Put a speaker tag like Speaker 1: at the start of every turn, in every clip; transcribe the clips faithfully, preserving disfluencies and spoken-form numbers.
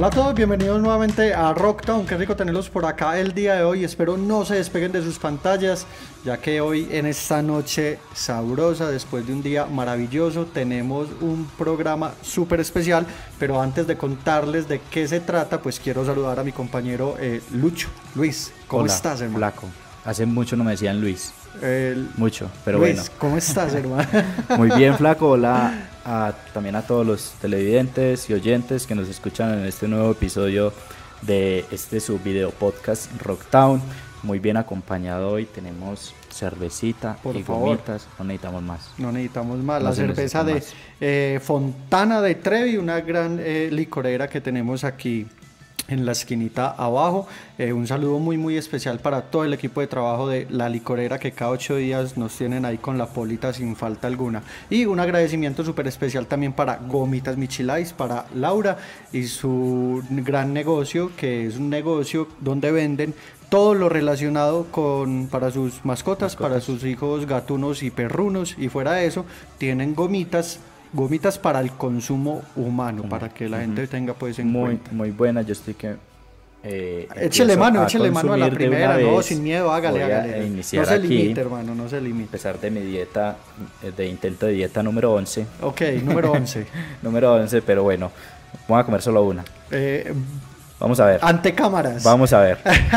Speaker 1: Hola a todos, bienvenidos nuevamente a Rocktown. Qué rico tenerlos por acá el día de hoy. Espero no se despeguen de sus pantallas, ya que hoy en esta noche sabrosa, después de un día maravilloso, tenemos un programa súper especial. Pero antes de contarles de qué se trata, pues quiero saludar a mi compañero eh, Lucho. Luis, ¿cómo
Speaker 2: Hola,
Speaker 1: estás, hermano?
Speaker 2: Flaco. Hace mucho no me decían Luis.
Speaker 1: El...
Speaker 2: Mucho, pero
Speaker 1: Luis,
Speaker 2: bueno.
Speaker 1: ¿cómo estás, hermano?
Speaker 2: Muy bien, Flaco. Hola a, también a todos los televidentes y oyentes que nos escuchan en este nuevo episodio de este su video podcast Rocktown. Muy bien acompañado hoy. Tenemos cervecita
Speaker 1: Por
Speaker 2: y
Speaker 1: favor.
Speaker 2: gomitas. No necesitamos más.
Speaker 1: No necesitamos más.
Speaker 2: No
Speaker 1: La
Speaker 2: se
Speaker 1: cerveza de
Speaker 2: necesita
Speaker 1: eh, Fontana de Trevi, una gran eh, licorera que tenemos aquí en la esquinita abajo. Eh, un saludo muy muy especial para todo el equipo de trabajo de la licorera, que cada ocho días nos tienen ahí con la polita sin falta alguna. Y un agradecimiento súper especial también para Gomitas Michilais, para Laura y su gran negocio, que es un negocio donde venden todo lo relacionado con para sus mascotas, mascotas, para sus hijos gatunos y perrunos, y fuera de eso tienen gomitas gomitas para el consumo humano, para que la uh-huh. gente tenga pues en
Speaker 2: muy,
Speaker 1: cuenta.
Speaker 2: Muy buena, yo estoy que eh,
Speaker 1: échele mano, échele mano a la primera, no, sin miedo, hágale, hágale.
Speaker 2: No
Speaker 1: se
Speaker 2: aquí,
Speaker 1: limite, hermano, no se limite.
Speaker 2: A pesar de mi dieta, de intento de dieta número once.
Speaker 1: Ok, número once.
Speaker 2: número once, pero bueno, vamos a comer solo una.
Speaker 1: Eh,
Speaker 2: vamos a ver.
Speaker 1: Ante cámaras.
Speaker 2: Vamos a ver.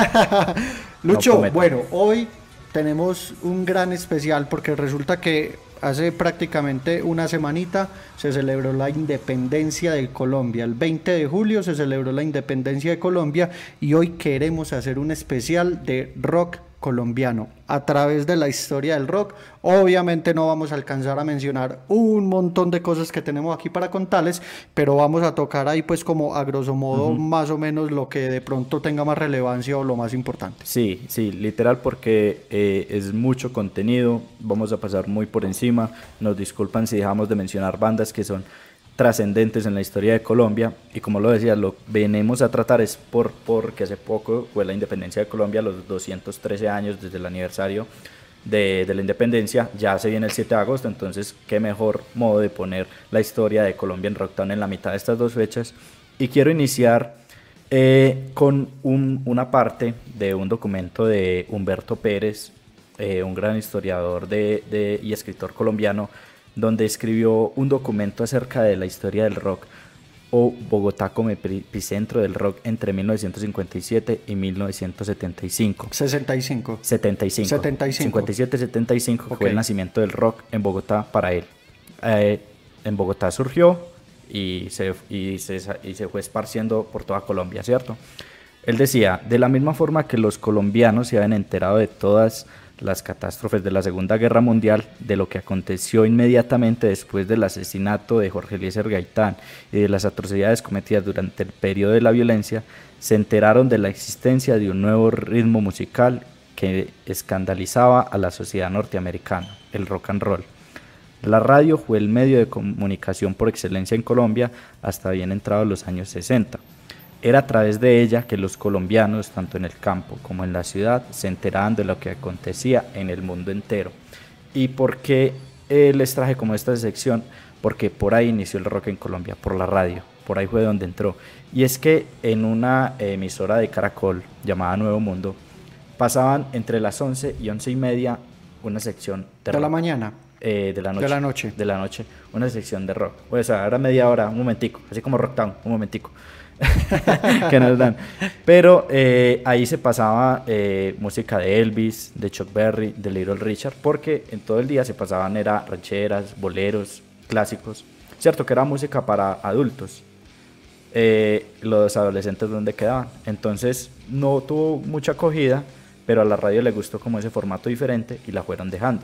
Speaker 1: Lucho, no bueno, hoy tenemos un gran especial porque resulta que hace prácticamente una semanita se celebró la independencia de Colombia. El veinte de julio se celebró la independencia de Colombia y hoy queremos hacer un especial de rock colombiano a través de la historia del rock. Obviamente no vamos a alcanzar a mencionar un montón de cosas que tenemos aquí para contarles, pero vamos a tocar ahí pues como a grosso modo uh-huh. más o menos lo que de pronto tenga más relevancia o lo más importante.
Speaker 2: Sí, sí, literal, porque eh, es mucho contenido, vamos a pasar muy por encima. Nos disculpan si dejamos de mencionar bandas que son trascendentes en la historia de Colombia, y como lo decía, lo venimos a tratar es por porque hace poco fue la independencia de Colombia, los doscientos trece años desde el aniversario de, de la independencia. Ya se viene el siete de agosto, entonces qué mejor modo de poner la historia de Colombia en Rocktown en la mitad de estas dos fechas. Y quiero iniciar eh, con un, una parte de un documento de Humberto Pérez, eh, un gran historiador de, de, y escritor colombiano, donde escribió un documento acerca de la historia del rock, o Bogotá como epicentro del rock entre mil novecientos cincuenta y siete y mil novecientos setenta y cinco.
Speaker 1: sesenta y cinco.
Speaker 2: setenta y cinco.
Speaker 1: setenta y cinco.
Speaker 2: cincuenta y siete setenta y cinco okay. Fue el nacimiento del rock en Bogotá para él. Eh, en Bogotá surgió y se, y, se, y se fue esparciendo por toda Colombia, ¿cierto? Él decía, de la misma forma que los colombianos se habían enterado de todas las catástrofes de la Segunda Guerra Mundial, de lo que aconteció inmediatamente después del asesinato de Jorge Eliezer Gaitán y de las atrocidades cometidas durante el periodo de la violencia, se enteraron de la existencia de un nuevo ritmo musical que escandalizaba a la sociedad norteamericana, el rock and roll. La radio fue el medio de comunicación por excelencia en Colombia hasta bien entrados los años sesenta. Era a través de ella que los colombianos, tanto en el campo como en la ciudad, se enteraban de lo que acontecía en el mundo entero. ¿Y por qué eh, les traje como esta sección? Porque por ahí inició el rock en Colombia, por la radio, por ahí fue donde entró. Y es que en una emisora de Caracol llamada Nuevo Mundo, pasaban entre las once y once y media una sección de,
Speaker 1: ¿De
Speaker 2: rock.
Speaker 1: la mañana?
Speaker 2: Eh, de la noche.
Speaker 1: De la noche.
Speaker 2: De la noche, una sección de rock. Pues ahora media hora, un momentico, así como Rocktown, un momentico. que nos dan, pero eh, ahí se pasaba eh, música de Elvis, de Chuck Berry, de Little Richard, porque en todo el día se pasaban era rancheras, boleros, clásicos, cierto que era música para adultos. Eh, los adolescentes donde quedaban, entonces no tuvo mucha acogida, pero a la radio le gustó como ese formato diferente y la fueron dejando.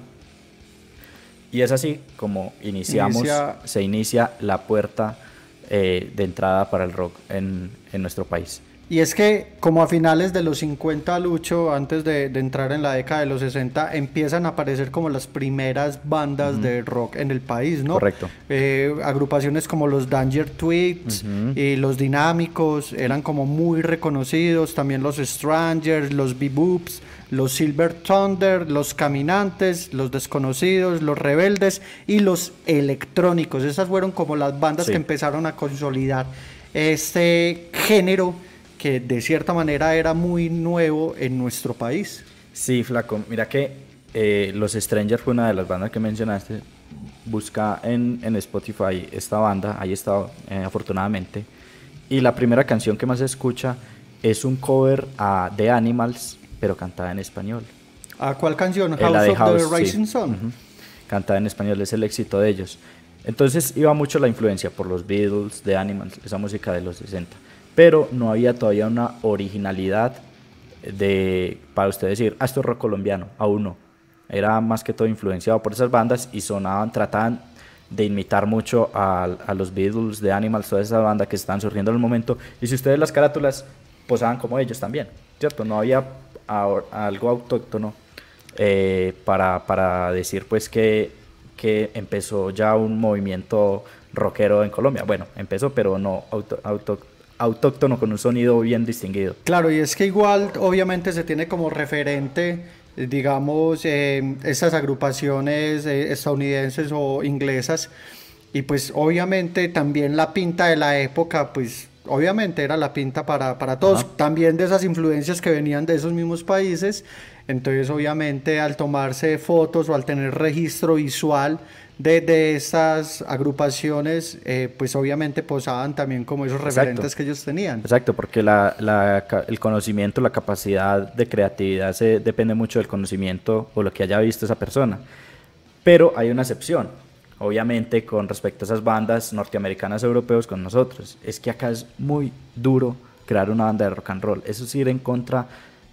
Speaker 2: Y es así como iniciamos, Inicia... se inicia la puerta Eh, de entrada para el rock en, en nuestro país.
Speaker 1: Y es que como a finales de los cincuenta, Lucho, antes de, de entrar en la década de los sesenta, empiezan a aparecer como las primeras bandas uh-huh. de rock en el país, ¿no?
Speaker 2: Correcto.
Speaker 1: Eh, agrupaciones como los Danger Tweets uh-huh. y los Dinámicos eran como muy reconocidos, también los Strangers, los Beboops, los Silver Thunder, los Caminantes, los Desconocidos, los Rebeldes y los Electrónicos. Esas fueron como las bandas sí. que empezaron a consolidar este género que de cierta manera era muy nuevo en nuestro país.
Speaker 2: Sí, flaco, mira que eh, Los Strangers fue una de las bandas que mencionaste. Busca en, en Spotify esta banda, ahí está eh, afortunadamente, y la primera canción que más se escucha es un cover a The Animals, pero cantada en español.
Speaker 1: ¿A cuál canción?
Speaker 2: Eh, la de
Speaker 1: House of
Speaker 2: House,
Speaker 1: the Rising
Speaker 2: sí.
Speaker 1: Sun.
Speaker 2: Uh-huh. Cantada en español, es el éxito de ellos. Entonces iba mucho la influencia por los Beatles, The Animals, esa música de los sesenta, pero no había todavía una originalidad de, para usted decir, ah, esto es rock colombiano, aún no. Era más que todo influenciado por esas bandas y sonaban, trataban de imitar mucho a, a los Beatles, The Animals, toda esa banda que estaban surgiendo en el momento. Y si ustedes las carátulas posaban como ellos también, ¿cierto? No había a, a algo autóctono eh, para, para decir pues que, que empezó ya un movimiento rockero en Colombia. Bueno, empezó, pero no auto, auto, autóctono, con un sonido bien distinguido.
Speaker 1: Claro, y es que igual obviamente se tiene como referente, digamos, eh, estas agrupaciones eh, estadounidenses o inglesas, y pues obviamente también la pinta de la época, pues obviamente era la pinta para, para todos. Ajá. También de esas influencias que venían de esos mismos países. Entonces obviamente al tomarse fotos o al tener registro visual de, de estas agrupaciones, eh, pues obviamente posaban también como esos referentes. Exacto. Que ellos tenían.
Speaker 2: Exacto, porque la, la, el conocimiento, la capacidad de creatividad se, depende mucho del conocimiento o lo que haya visto esa persona. Pero hay una excepción, obviamente, con respecto a esas bandas norteamericanas, europeos, con nosotros. Es que acá es muy duro crear una banda de rock and roll. Eso es ir en contra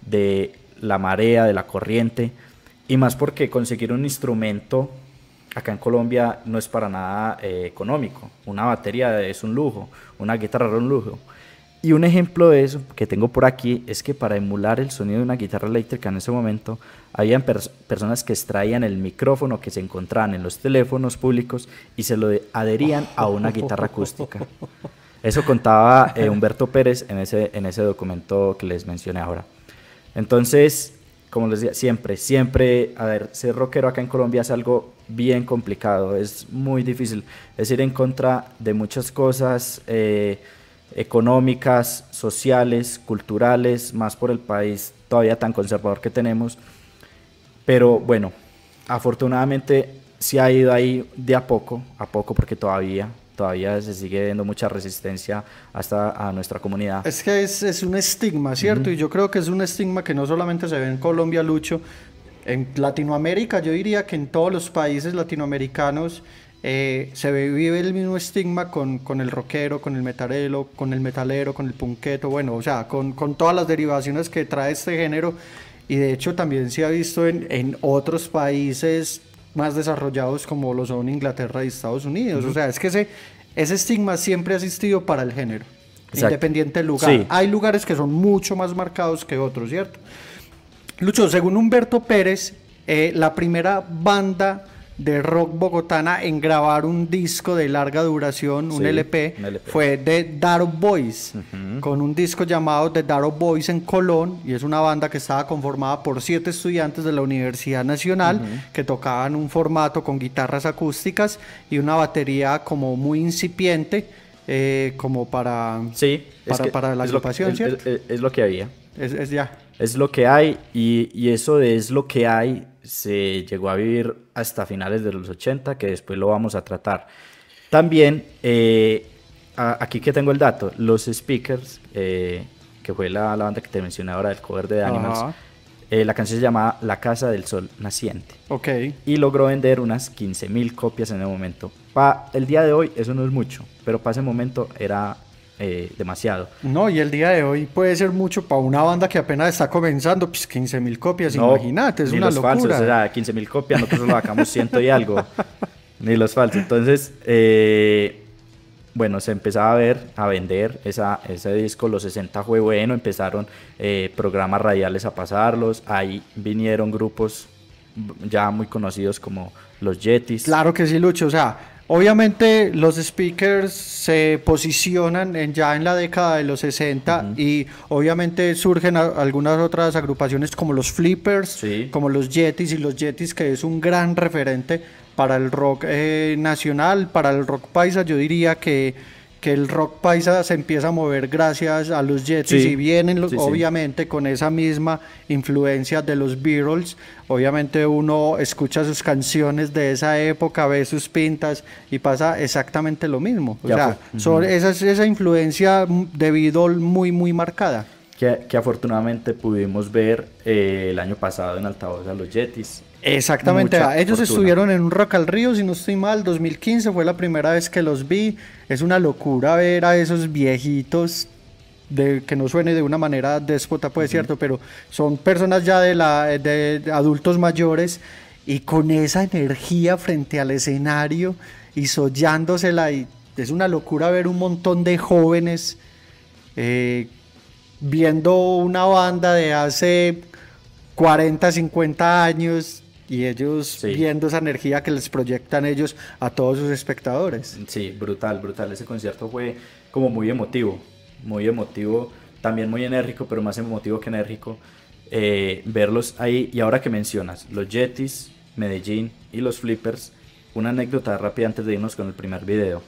Speaker 2: de la marea, de la corriente, y más porque conseguir un instrumento acá en Colombia no es para nada eh, económico. Una batería es un lujo, una guitarra es un lujo. Y un ejemplo de eso que tengo por aquí es que para emular el sonido de una guitarra eléctrica en ese momento, habían pers personas que extraían el micrófono que se encontraban en los teléfonos públicos y se lo adherían a una guitarra acústica. Eso contaba eh, Humberto Pérez en ese, en ese documento que les mencioné ahora. Entonces, como les decía, siempre, siempre, a ver, ser rockero acá en Colombia es algo bien complicado, es muy difícil, es ir en contra de muchas cosas eh, económicas, sociales, culturales, más por el país todavía tan conservador que tenemos, pero bueno, afortunadamente sí ha ido ahí de a poco, a poco porque todavía... todavía se sigue viendo mucha resistencia hasta a nuestra comunidad.
Speaker 1: Es que es, es un estigma, ¿cierto? Uh-huh. Y yo creo que es un estigma que no solamente se ve en Colombia, Lucho, en Latinoamérica, yo diría que en todos los países latinoamericanos eh, se ve, vive el mismo estigma con, con el rockero, con el metalero, con el metalero, con el punqueto, bueno, o sea, con, con todas las derivaciones que trae este género, y de hecho también se ha visto en, en otros países más desarrollados como lo son Inglaterra y Estados Unidos. Uh-huh. O sea, es que ese, ese estigma siempre ha existido para el género. Exacto. Independiente del lugar. Sí. Hay lugares que son mucho más marcados que otros, ¿cierto? Lucho, según Humberto Pérez, eh, la primera banda de rock bogotana en grabar un disco de larga duración, un, sí, L P, un L P, fue The Daro Boys, uh-huh. con un disco llamado The Daro Boys en Colón, y es una banda que estaba conformada por siete estudiantes de la Universidad Nacional, uh-huh. que tocaban un formato con guitarras acústicas y una batería como muy incipiente, eh, como para,
Speaker 2: sí,
Speaker 1: para,
Speaker 2: es
Speaker 1: para la agrupación,
Speaker 2: ¿cierto? Es, es, es lo que había.
Speaker 1: Es, es ya.
Speaker 2: Es lo que hay, y, y eso de es lo que hay se llegó a vivir hasta finales de los ochenta, que después lo vamos a tratar. También, eh, a, aquí que tengo el dato, los Speakers, eh, que fue la, la banda que te mencioné ahora, del cover de The Animals, eh, la canción se llamaba La Casa del Sol Naciente.
Speaker 1: Okay.
Speaker 2: Y logró vender unas quince mil copias en el momento. Para el día de hoy eso no es mucho, pero para ese momento era... Eh, demasiado.
Speaker 1: No, y el día de hoy puede ser mucho para una banda que apenas está comenzando, pues quince mil copias, no, imagínate, es
Speaker 2: ni
Speaker 1: una
Speaker 2: los
Speaker 1: locura.
Speaker 2: Falsos, o sea, quince mil copias, nosotros lo sacamos ciento y algo, ni los falsos. Entonces, eh, bueno, se empezaba a ver, a vender esa, ese disco, los sesenta fue bueno, empezaron eh, programas radiales a pasarlos, ahí vinieron grupos ya muy conocidos como los Yetis.
Speaker 1: Claro que sí, Lucho, o sea, obviamente los Speakers se posicionan en, ya en la década de los sesenta, uh-huh. y obviamente surgen a, algunas otras agrupaciones como los Flippers,
Speaker 2: sí.
Speaker 1: como los Yetis, y los Yetis que es un gran referente para el rock eh, nacional, para el rock paisa. Yo diría que, que el rock paisa se empieza a mover gracias a los Yetis,
Speaker 2: Sí,
Speaker 1: y vienen los-
Speaker 2: sí, sí.
Speaker 1: obviamente con esa misma influencia de los Beatles. Obviamente uno escucha sus canciones de esa época, ve sus pintas y pasa exactamente lo mismo. O
Speaker 2: Ya
Speaker 1: sea,
Speaker 2: fue.
Speaker 1: son, esa, esa influencia de Beatles muy muy marcada.
Speaker 2: Que, que afortunadamente pudimos ver eh, el año pasado en Altavoz a los Yetis.
Speaker 1: Exactamente,
Speaker 2: Mucha
Speaker 1: ellos
Speaker 2: fortuna.
Speaker 1: estuvieron en un Rock al Río, si no estoy mal, dos mil quince fue la primera vez que los vi. Es una locura ver a esos viejitos, de que no suene de una manera déspota, pues, cierto, pero son personas ya de la de, de adultos mayores, y con esa energía frente al escenario y sollándosela, y es una locura ver un montón de jóvenes eh, viendo una banda de hace cuarenta, cincuenta años, y ellos
Speaker 2: Sí.
Speaker 1: viendo esa energía que les proyectan ellos a todos sus espectadores.
Speaker 2: Sí, brutal, brutal. Ese concierto fue como muy emotivo, muy emotivo, también muy enérgico, pero más emotivo que enérgico. Eh, verlos ahí, y ahora que mencionas los Yetis, Medellín y los Flippers, una anécdota rápida antes de irnos con el primer video.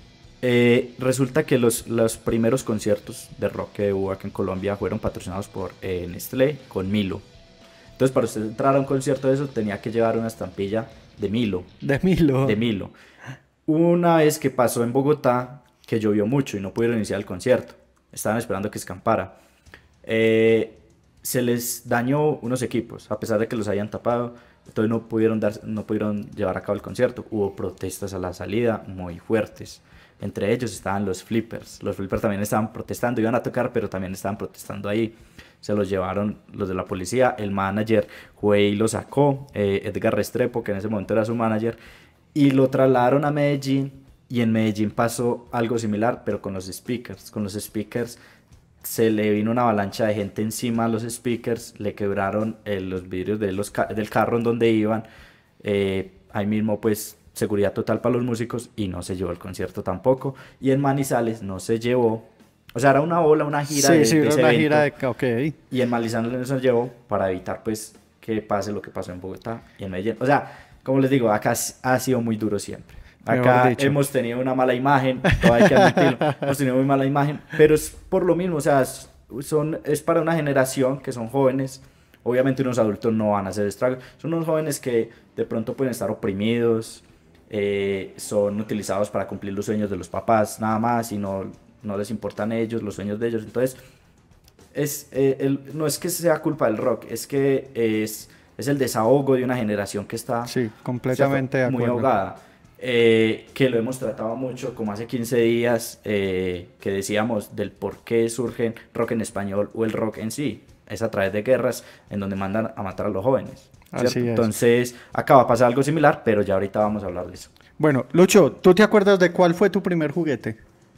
Speaker 2: Eh, resulta que los, los primeros conciertos de rock que hubo aquí en Colombia fueron patrocinados por eh, Nestlé con Milo. Entonces, para usted entrar a un concierto de eso, tenía que llevar una estampilla de Milo.
Speaker 1: De Milo.
Speaker 2: De Milo. Una vez que pasó en Bogotá, que llovió mucho y no pudieron iniciar el concierto, estaban esperando que escampara. Eh, se les dañó unos equipos, a pesar de que los hayan tapado, entonces no pudieron, dar, no pudieron llevar a cabo el concierto. Hubo protestas a la salida muy fuertes. Entre ellos estaban los Flippers. Los Flippers también estaban protestando, iban a tocar, pero también estaban protestando ahí. Se los llevaron los de la policía, el manager fue y lo sacó, eh, Edgar Restrepo, que en ese momento era su manager, y lo trasladaron a Medellín, y en Medellín pasó algo similar, pero con los speakers. Con los speakers se le vino una avalancha de gente encima a los speakers, le quebraron eh, los vidrios de los ca del carro en donde iban, eh, ahí mismo pues seguridad total para los músicos, y no se llevó el concierto tampoco. Y en Manizales no se llevó, o sea, era una ola, una gira
Speaker 1: Sí,
Speaker 2: de,
Speaker 1: sí,
Speaker 2: de
Speaker 1: era
Speaker 2: ese
Speaker 1: una
Speaker 2: evento,
Speaker 1: gira de... Ok.
Speaker 2: y en Manizales no se llevó para evitar pues que pase lo que pasó en Bogotá y en Medellín. O sea, como les digo, acá ha sido muy duro siempre.
Speaker 1: Mejor
Speaker 2: Acá
Speaker 1: dicho.
Speaker 2: hemos tenido una mala imagen, todo hay que admitirlo, hemos tenido muy mala imagen, pero es por lo mismo, o sea, es, son, es para una generación que son jóvenes. Obviamente unos adultos no van a hacer estragos, son unos jóvenes que de pronto pueden estar oprimidos, eh, son utilizados para cumplir los sueños de los papás nada más, y no, no les importan ellos, los sueños de ellos. Entonces, es, eh, el, no es que sea culpa del rock, es que es, es el desahogo de una generación que está
Speaker 1: Sí, completamente de
Speaker 2: muy
Speaker 1: acuerdo.
Speaker 2: ahogada. Eh, que lo hemos tratado mucho, como hace quince días eh, que decíamos del por qué surge rock en español o el rock en sí. Es a través de guerras en donde mandan a matar a los jóvenes, ¿cierto?
Speaker 1: Así es.
Speaker 2: Entonces acá va a pasar algo similar, pero ya ahorita vamos a hablar de eso.
Speaker 1: Bueno, Lucho, ¿tú te acuerdas de cuál fue tu primer juguete?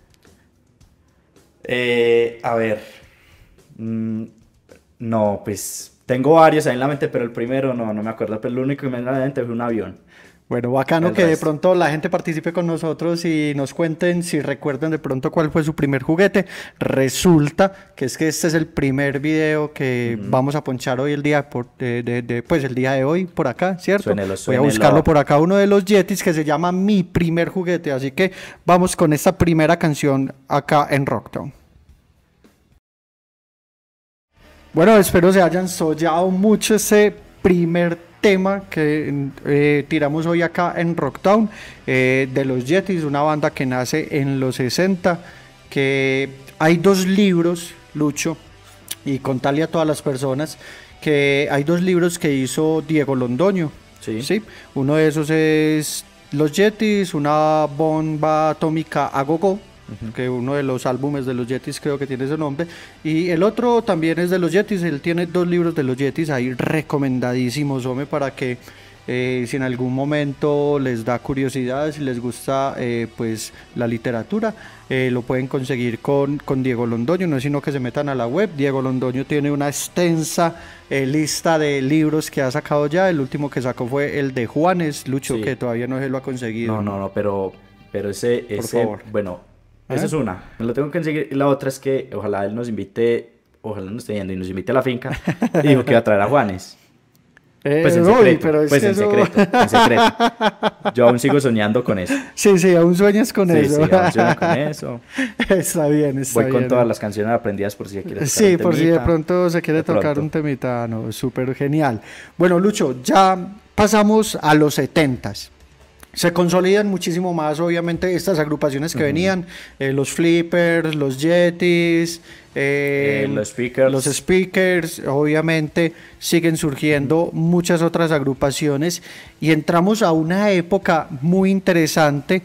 Speaker 2: Eh, a ver, mm, no, pues tengo varios ahí en la mente, pero el primero no, no me acuerdo, pero lo único que me viene a la mente fue un avión.
Speaker 1: Bueno, bacano
Speaker 2: El
Speaker 1: que de
Speaker 2: resto.
Speaker 1: pronto la gente participe con nosotros y nos cuenten si recuerdan de pronto cuál fue su primer juguete. Resulta que es que este es el primer video que
Speaker 2: Ujú.
Speaker 1: vamos a ponchar hoy el día por, de, de- de- pues el día de hoy por acá, ¿cierto?
Speaker 2: Suénelo,
Speaker 1: Voy a
Speaker 2: suénelo.
Speaker 1: buscarlo por acá, uno de los Yetis, que se llama Mi Primer Juguete. Así que vamos con esta primera canción acá en Rocktown. Bueno, espero se hayan soñado mucho ese primer tema que eh, tiramos hoy acá en Rocktown, eh, de los Yetis, una banda que nace en los sesenta, que hay dos libros, Lucho, y contarle a todas las personas que hay dos libros que hizo Diego Londoño.
Speaker 2: Sí.
Speaker 1: ¿Sí? Uno de esos es Los Yetis, una bomba atómica a gogo, que uno de los álbumes de los Yetis creo que tiene ese nombre, y el otro también es de los Yetis. Él tiene dos libros de los Yetis ahí recomendadísimos, hombre, para que eh, si en algún momento les da curiosidad, si les gusta eh, pues la literatura, eh, lo pueden conseguir con, con Diego Londoño. No es sino que se metan a la web. Diego Londoño tiene una extensa eh, lista de libros que ha sacado ya. El último que sacó fue el de Juanes, Lucho,
Speaker 2: Sí.
Speaker 1: que todavía no se lo ha conseguido.
Speaker 2: No, no, no, pero, pero ese,
Speaker 1: Por
Speaker 2: ese
Speaker 1: favor.
Speaker 2: bueno,
Speaker 1: ¿Eh?
Speaker 2: esa es una, me lo tengo que conseguir. Y la otra es que ojalá él nos invite, ojalá nos esté yendo y nos invite a la finca. Y dijo que iba a traer a Juanes.
Speaker 1: Eh,
Speaker 2: Pues en
Speaker 1: uy,
Speaker 2: secreto,
Speaker 1: pero es
Speaker 2: pues
Speaker 1: que
Speaker 2: en
Speaker 1: eso-
Speaker 2: secreto, en secreto. Yo aún sigo soñando con eso.
Speaker 1: Sí, sí, aún sueñas con
Speaker 2: Sí,
Speaker 1: eso.
Speaker 2: sí, aún sueño con eso.
Speaker 1: Está bien, está
Speaker 2: Voy con
Speaker 1: bien.
Speaker 2: todas las canciones aprendidas por si se quiere tocar
Speaker 1: Sí,
Speaker 2: un
Speaker 1: por si de
Speaker 2: temita.
Speaker 1: pronto se quiere
Speaker 2: De
Speaker 1: tocar
Speaker 2: pronto.
Speaker 1: un temita, no, súper genial. Bueno, Lucho, ya pasamos a los setentas. Se consolidan muchísimo más, obviamente, estas agrupaciones que venían, eh, los Flippers, los Yetis, eh,
Speaker 2: Eh, los Speakers.
Speaker 1: los Speakers, obviamente siguen surgiendo muchas otras agrupaciones y entramos a una época muy interesante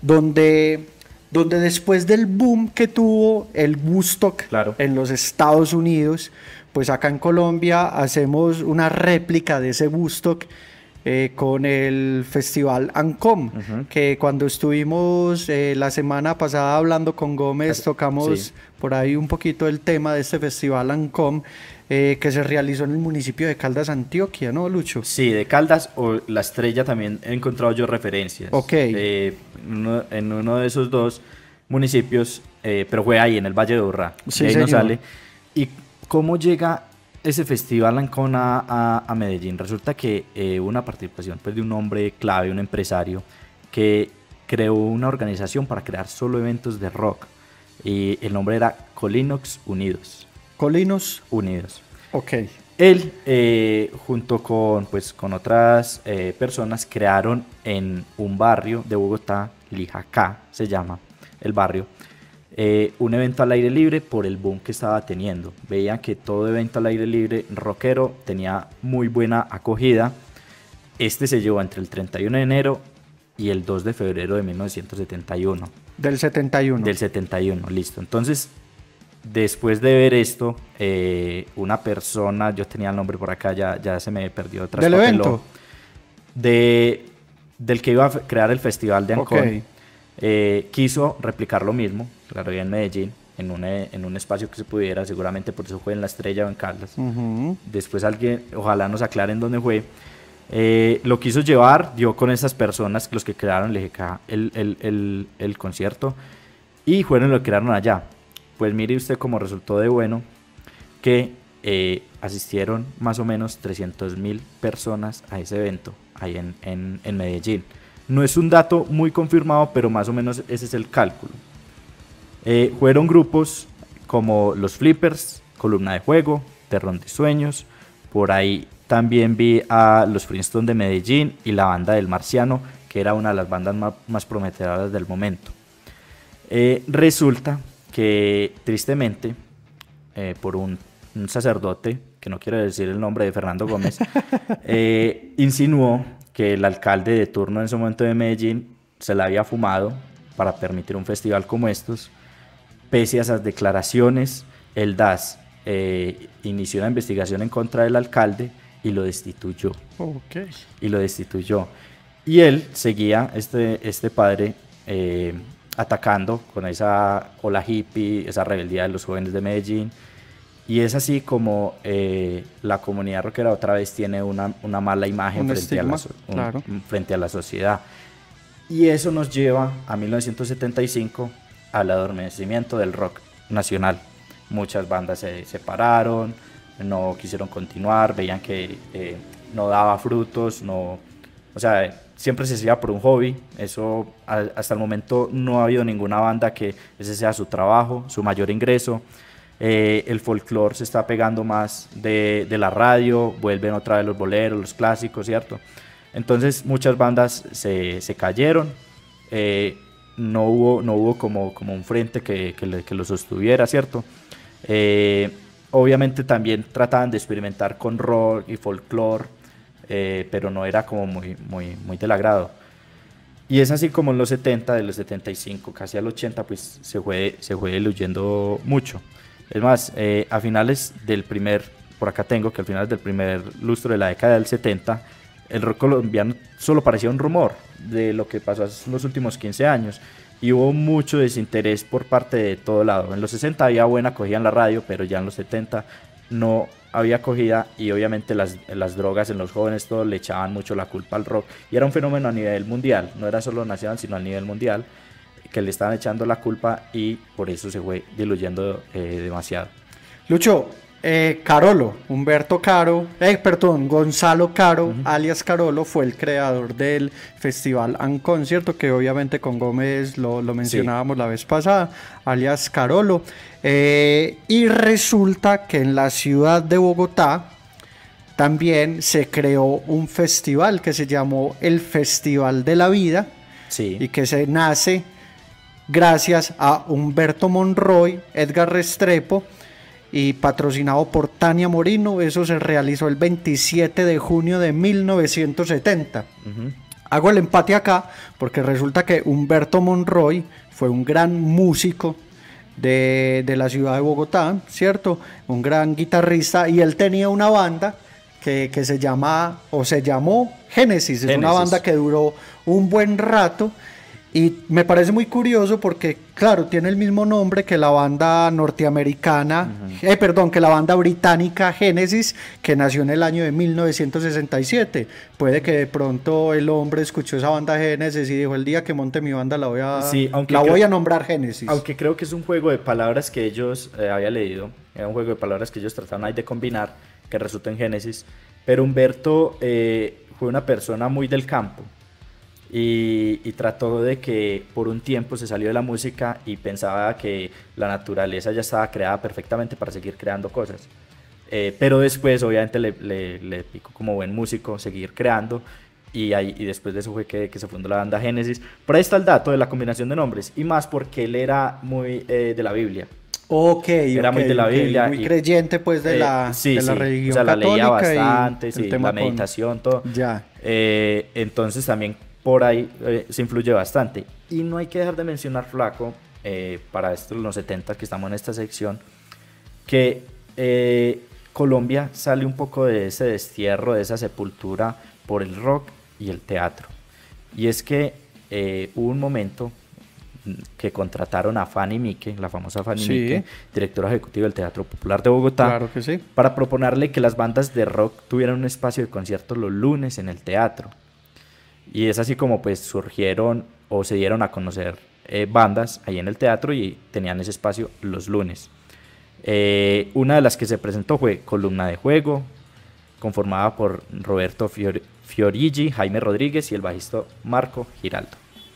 Speaker 1: donde, donde después del boom que tuvo el Woodstock
Speaker 2: Claro.
Speaker 1: en los Estados Unidos, pues acá en Colombia hacemos una réplica de ese Woodstock eh, con el festival ANCOM,
Speaker 2: Ujú.
Speaker 1: que cuando estuvimos eh, la semana pasada hablando con Gómez,
Speaker 2: As-
Speaker 1: tocamos
Speaker 2: sí.
Speaker 1: por ahí un poquito el tema de este festival ANCOM, eh, que se realizó en el municipio de Caldas, Antioquia, ¿no, Lucho?
Speaker 2: Sí, de Caldas o La Estrella también he encontrado yo referencias.
Speaker 1: Ok.
Speaker 2: Eh, en, uno, en uno de esos dos municipios, eh, pero fue ahí, en el Valle de Urrá.
Speaker 1: Sí,
Speaker 2: de ahí no
Speaker 1: señor.
Speaker 2: sale. ¿Y cómo llega ese festival Ancona a, a Medellín? Resulta que eh, hubo una participación pues, de un hombre clave, un empresario, que creó una organización para crear solo eventos de rock. Y el nombre era Colinox Unidos.
Speaker 1: Colinos,
Speaker 2: Unidos.
Speaker 1: ok.
Speaker 2: Él, eh, junto con, pues, con otras eh, personas, crearon en un barrio de Bogotá, Lijacá se llama el barrio, eh, un evento al aire libre por el boom que estaba teniendo. Veían que todo evento al aire libre rockero tenía muy buena acogida. Este se llevó entre el treinta y uno de enero y el dos de febrero de mil novecientos setenta y uno.
Speaker 1: Del setenta y uno.
Speaker 2: Del setenta y uno, listo. Entonces, después de ver esto, eh, una persona, yo tenía el nombre por acá, ya, ya se me perdió.
Speaker 1: ¿Del evento?
Speaker 2: De, del que iba a fe- crear el festival de Ancón,
Speaker 1: Ok.
Speaker 2: eh, quiso replicar lo mismo, claro, en Medellín, en un, eh, en un espacio que se pudiera, seguramente por eso fue en La Estrella o en Caldas.
Speaker 1: Ujú.
Speaker 2: Después alguien, ojalá nos aclaren dónde fue. Eh, lo quiso llevar, dio con esas personas, los que crearon el, el, el, el, el concierto, y fueron los que crearon allá. Pues mire usted cómo resultó de bueno que eh, asistieron más o menos trescientas mil personas a ese evento, ahí en, en, en Medellín. No es un dato muy confirmado, pero más o menos ese es el cálculo. Eh, fueron grupos como los Flippers, Columna de Fuego, Terrón de Sueños, por ahí también vi a los Flintstones de Medellín y la banda del Marciano, que era una de las bandas más, más prometedoras del momento. Eh, resulta que tristemente, eh, por un, un sacerdote, que no quiero decir el nombre de Fernando Gómez, eh, insinuó que el alcalde de turno en ese momento de Medellín se la había fumado para permitir un festival como estos. Pese a esas declaraciones, el D A S eh, inició una investigación en contra del alcalde y lo destituyó.
Speaker 1: Ok.
Speaker 2: Y lo destituyó. Y él seguía, este, este padre, eh, atacando con esa ola hippie, esa rebeldía de los jóvenes de Medellín. Y es así como eh, la comunidad rockera otra vez tiene una, una mala imagen
Speaker 1: Un
Speaker 2: frente a, la,
Speaker 1: estigma,
Speaker 2: so- un-
Speaker 1: claro.
Speaker 2: frente a la sociedad. Y eso nos lleva a mil novecientos setenta y cinco al adormecimiento del rock nacional. Muchas bandas se separaron, no quisieron continuar, veían que eh, no daba frutos, no, o sea, siempre se hacía por un hobby. Eso a- hasta el momento no ha habido ninguna banda que ese sea su trabajo, su mayor ingreso. Eh, el folclore se está pegando más de, de la radio, vuelven otra vez los boleros, los clásicos, ¿cierto? Entonces muchas bandas se, se cayeron, eh, no hubo, no hubo como, como un frente que, que, le- que lo sostuviera, ¿cierto? Eh, obviamente también trataban de experimentar con rock y folclore, eh, pero no era como muy, muy, muy del agrado. Y es así como en los setenta, de los setenta y cinco casi al ochenta, pues se fue, se fue diluyendo mucho. Es más, eh, a finales del primer, por acá tengo que al final del primer lustro de la década del setenta, el rock colombiano solo parecía un rumor de lo que pasó en los últimos quince años. Y hubo mucho desinterés por parte de todo lado. En los sesenta había buena acogida en la radio, pero ya en los setenta no había acogida, y obviamente las, las drogas en los jóvenes, todos le echaban mucho la culpa al rock. Y era un fenómeno a nivel mundial, no era solo nacional, sino a nivel mundial, que le estaban echando la culpa, y por eso se fue diluyendo eh, demasiado.
Speaker 1: Lucho, Eh, Carolo, Humberto Caro, eh, perdón, Gonzalo Caro, uh-huh. alias Carolo, fue el creador del Festival and Concierto, que obviamente con Gómez lo, lo mencionábamos sí. la vez pasada, alias Carolo. Eh, y resulta que en la ciudad de Bogotá también se creó un festival que se llamó el Festival de la Vida, sí. y que se nace gracias a Humberto Monroy, Edgar Restrepo, y patrocinado por Tania Morino. Eso se realizó el veintisiete de junio de mil novecientos setenta. Uh-huh. Hago el empate acá porque resulta que Humberto Monroy fue un gran músico de, de la ciudad de Bogotá, ¿cierto? Un gran guitarrista, y él tenía una banda que, que se llama, o se llamó Génesis. Es Génesis. Una banda que duró un buen rato. Y me parece muy curioso porque, claro, tiene el mismo nombre que la banda norteamericana, uh-huh. eh, perdón, que la banda británica Genesis, que nació en el año de mil novecientos sesenta y siete. Puede que de pronto el hombre escuchó esa banda Genesis y dijo, el día que monte mi banda la voy a, sí, la creo, voy a nombrar Genesis.
Speaker 2: Aunque creo que es un juego de palabras que ellos, eh, había leído, era un juego de palabras que ellos trataron ahí de combinar, que resultó en Génesis. Pero Humberto eh, fue una persona muy del campo. Y, y trató de que por un tiempo se salió de la música y pensaba que la naturaleza ya estaba creada perfectamente para seguir creando cosas. Eh, pero después obviamente le, le, le picó como buen músico seguir creando, y, ahí, y después de eso fue que, que se fundó la banda Génesis. Por ahí está el dato de la combinación de nombres, y más porque él era muy eh, de la Biblia.
Speaker 1: Ok,
Speaker 2: era
Speaker 1: okay,
Speaker 2: muy de la
Speaker 1: okay.
Speaker 2: Biblia.
Speaker 1: Muy
Speaker 2: y,
Speaker 1: creyente pues de, eh, la,
Speaker 2: sí,
Speaker 1: de la
Speaker 2: sí.
Speaker 1: religión
Speaker 2: o sea, la leía bastante, sí, la
Speaker 1: con...
Speaker 2: meditación, todo.
Speaker 1: Ya.
Speaker 2: Eh, entonces también por ahí eh, se influye bastante. Y no hay que dejar de mencionar, Flaco, eh, para esto los setenta que estamos en esta sección, que eh, Colombia sale un poco de ese destierro, de esa sepultura por el rock y el teatro. Y es que eh, hubo un momento que contrataron a Fanny Mique, la famosa Fanny sí. Mique, directora ejecutiva del Teatro Popular de Bogotá,
Speaker 1: claro que sí.
Speaker 2: para proponerle que las bandas de rock tuvieran un espacio de conciertos los lunes en el teatro. Y es así como pues surgieron o se dieron a conocer eh, bandas ahí en el teatro, y tenían ese espacio los lunes. Eh, una de las que se presentó fue Columna de Juego, conformada por Roberto Fior Fiorigi, Jaime Rodríguez y el bajista Marco Giraldo.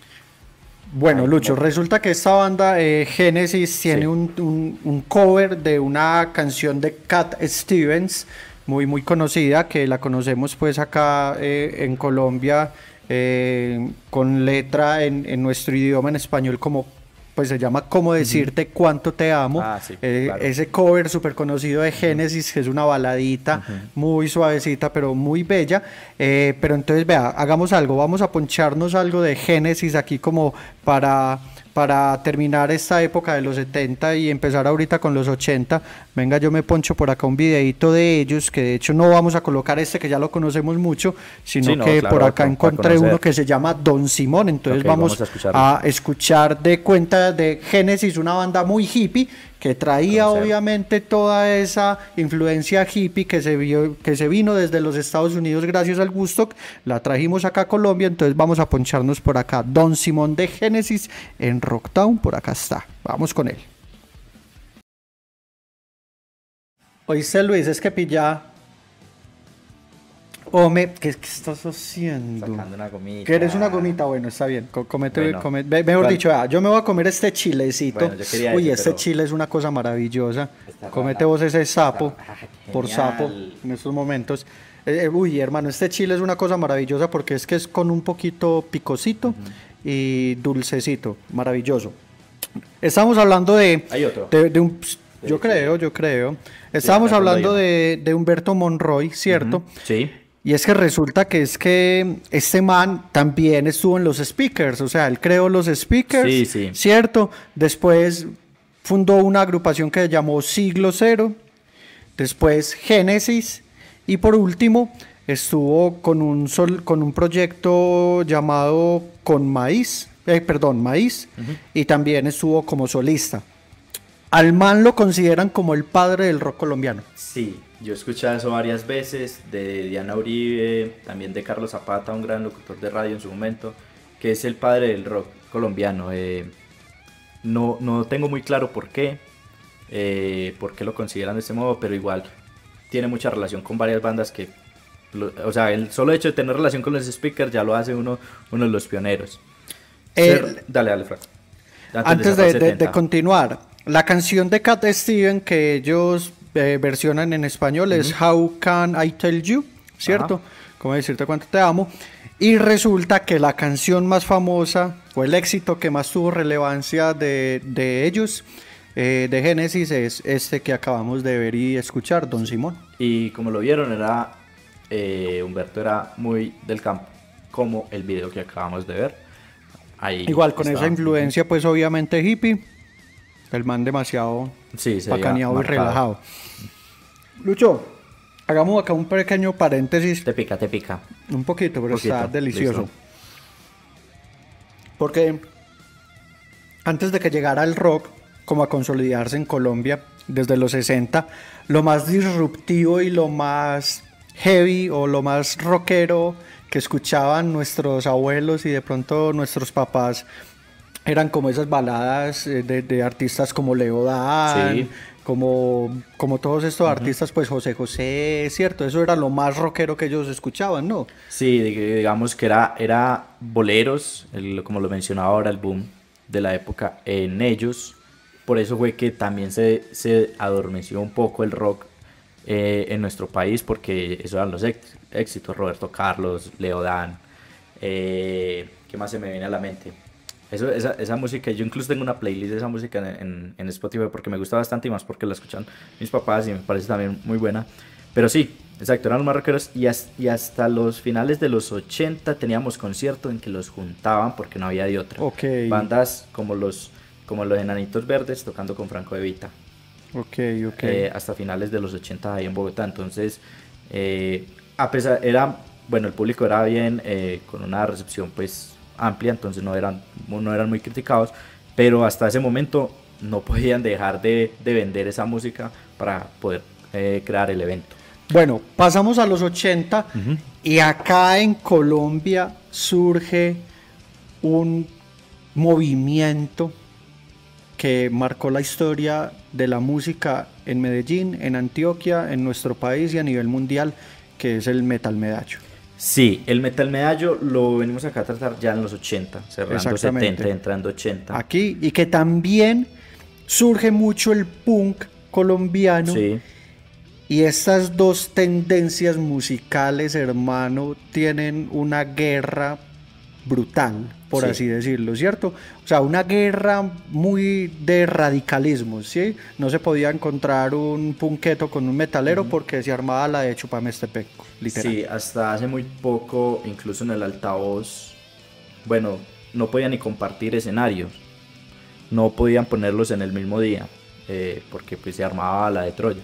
Speaker 1: Bueno, Lucho, resulta que esta banda eh, Génesis tiene sí. un, un, un cover de una canción de Cat Stevens, muy muy conocida, que la conocemos pues acá eh, en Colombia, eh, con letra en, en nuestro idioma en español, como pues se llama Cómo decirte uh-huh. cuánto te amo. Ah, sí, eh, claro. Ese cover súper conocido de Génesis, uh-huh. que es una baladita uh-huh. muy suavecita pero muy bella. Eh, pero entonces vea, hagamos algo, vamos a poncharnos algo de Génesis aquí como para... para terminar esta época de los setenta y empezar ahorita con los ochenta. Venga, yo me poncho por acá un videito de ellos, que de hecho no vamos a colocar este que ya lo conocemos mucho, sino sí, no, que claro, por acá otro, encontré uno que se llama Don Simón. Entonces okay, vamos, vamos a, a escuchar de cuenta de Génesis, una banda muy hippie que traía obviamente toda esa influencia hippie que se vio, que se vino desde los Estados Unidos gracias al Woodstock, la trajimos acá a Colombia. Entonces vamos a poncharnos por acá Don Simón de Génesis en Rocktown. Por acá está, vamos con él. Oíste, Luis, es que pilla. Hombre, ¿qué, ¿qué estás haciendo?
Speaker 2: Sacando una gomita.
Speaker 1: ¿Quieres una gomita? Bueno, está bien. Comete, bueno, comete. Mejor bueno. dicho, ah, yo me voy a comer este chilecito. Bueno, Uy, decir, este chile es una cosa maravillosa. Comete vos ese sapo, está, por sapo, en estos momentos. Eh, uy, hermano, este chile es una cosa maravillosa porque es que es con un poquito picosito uh-huh. y dulcecito. Maravilloso. Estamos hablando de...
Speaker 2: Hay otro.
Speaker 1: De, de un... Yo sí, creo, yo creo. Estábamos sí, hablando de, de Humberto Monroy, ¿cierto?
Speaker 2: Uh-huh. Sí.
Speaker 1: Y es que resulta que es que este man también estuvo en los Speakers, o sea, él creó los Speakers,
Speaker 2: sí, sí.
Speaker 1: ¿cierto? Después fundó una agrupación que se llamó Siglo Cero, después Génesis, y por último estuvo con un, sol, con un proyecto llamado Con Maíz, eh, perdón, Maíz, uh-huh. y también estuvo como solista. Al man lo consideran como el padre del rock colombiano.
Speaker 2: Sí, yo he escuchado eso varias veces, de Diana Uribe, también de Carlos Zapata, un gran locutor de radio en su momento, que es el padre del rock colombiano. Eh, no, no tengo muy claro por qué, eh, por qué lo consideran de este modo, pero igual tiene mucha relación con varias bandas que, lo, o sea, el solo hecho de tener relación con los Speakers ya lo hace uno, uno de los pioneros.
Speaker 1: Eh,
Speaker 2: Ser, dale, dale, Frank.
Speaker 1: Antes, antes de, de, de continuar, la canción de Cat Stevens que ellos eh, versionan en español uh-huh. es How Can I Tell You, ¿cierto? Ajá. ¿Cómo decirte cuánto te amo? Y resulta que la canción más famosa o el éxito que más tuvo relevancia de, de ellos, eh, de Genesis, es este que acabamos de ver y escuchar, Don Simón.
Speaker 2: Y como lo vieron, era eh, Humberto era muy del campo, como el video que acabamos de ver. Ahí
Speaker 1: igual con estaba. Esa influencia, pues obviamente hippie, el man demasiado
Speaker 2: sí,
Speaker 1: bacaneado y relajado. Lucho, hagamos acá un pequeño paréntesis.
Speaker 2: Te pica, te pica.
Speaker 1: Un poquito, pero
Speaker 2: poquito,
Speaker 1: está delicioso.
Speaker 2: Listo.
Speaker 1: Porque antes de que llegara el rock como a consolidarse en Colombia, desde los sesenta, lo más disruptivo y lo más heavy o lo más rockero que escuchaban nuestros abuelos y de pronto nuestros papás eran como esas baladas de, de artistas como Leo Dan, sí. como, como todos estos uh-huh. artistas, pues José José, ¿cierto? Eso era lo más rockero que ellos escuchaban, ¿no?
Speaker 2: Sí, digamos que era, era boleros, el, como lo mencionaba ahora, el boom de la época en ellos. Por eso fue que también se, se adormeció un poco el rock eh, en nuestro país, porque esos eran los éxitos, Roberto Carlos, Leo Dan, eh, ¿qué más se me viene a la mente? Eso, esa, esa música, yo incluso tengo una playlist de esa música en, en, en Spotify porque me gusta bastante y más porque la escuchan mis papás y me parece también muy buena. Pero sí, exacto, eran los más rockeros y, as, y hasta los finales de los ochenta teníamos conciertos en que los juntaban porque no había de otra.
Speaker 1: Okay.
Speaker 2: Bandas como los, como los Enanitos Verdes tocando con Franco De Vita.
Speaker 1: Ok, ok.
Speaker 2: Eh, hasta finales de los ochenta ahí en Bogotá. Entonces, eh, a pesar, era, bueno, el público era bien, eh, con una recepción pues amplia, entonces no eran, no eran muy criticados, pero hasta ese momento no podían dejar de, de vender esa música para poder eh, crear el evento.
Speaker 1: Bueno, pasamos a los ochenta uh-huh. y acá en Colombia surge un movimiento que marcó la historia de la música en Medellín, en Antioquia, en nuestro país y a nivel mundial, que es el Metal Medallo.
Speaker 2: Sí, el Metal Medallo lo venimos acá a tratar ya en los ochenta, cerrando setenta, entrando ochenta.
Speaker 1: Aquí, y que también surge mucho el punk colombiano.
Speaker 2: Sí.
Speaker 1: Y estas dos tendencias musicales, hermano, tienen una guerra brutal, por sí. así decirlo, ¿cierto? O sea, una guerra muy de radicalismo, ¿sí? No se podía encontrar un punqueto con un metalero uh-huh. porque se armaba la de Chupamestepec, literal.
Speaker 2: Sí, hasta hace muy poco, incluso en el altavoz, bueno, no podían ni compartir escenarios, no podían ponerlos en el mismo día, eh, porque pues se armaba la de Troya.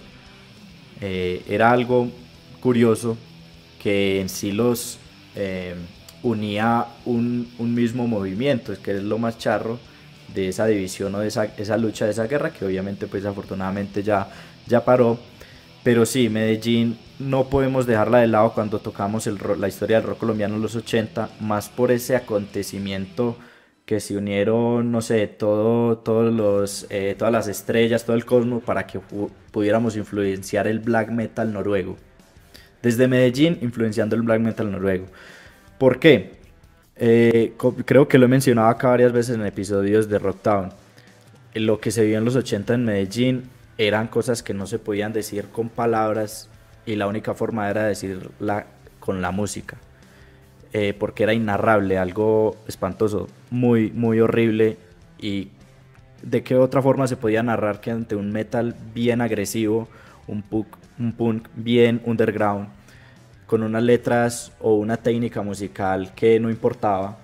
Speaker 2: Eh, era algo curioso que en sí los... Eh, unía un, un mismo movimiento, es que es lo más charro de esa división o de esa, esa lucha, de esa guerra, que obviamente pues afortunadamente ya, ya paró, pero sí, Medellín no podemos dejarla de lado cuando tocamos el, la historia del rock colombiano en los ochenta, más por ese acontecimiento que se unieron, no sé, todo, todos los, eh, todas las estrellas, todo el cosmos para que pu- pudiéramos influenciar el black metal noruego, desde Medellín influenciando el black metal noruego. ¿Por qué? Eh, creo que lo he mencionado acá varias veces en episodios de Rocktown. Lo que se vio en los ochenta en Medellín eran cosas que no se podían decir con palabras y la única forma era decirla con la música. Eh, porque era inarrable, algo espantoso, muy, muy horrible. Y de qué otra forma se podía narrar que ante un metal bien agresivo, un punk, un punk bien underground, con unas letras o una técnica musical que no importaba.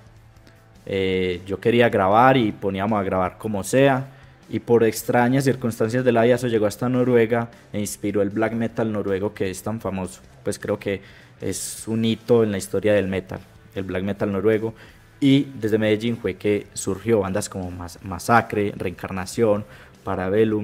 Speaker 2: Eh, yo quería grabar y poníamos a grabar como sea, y por extrañas circunstancias de la vida eso llegó hasta Noruega e inspiró el black metal noruego que es tan famoso. Pues creo que es un hito en la historia del metal, el black metal noruego, y desde Medellín fue que surgió bandas como Mas- Masacre, Reencarnación, Parabellum.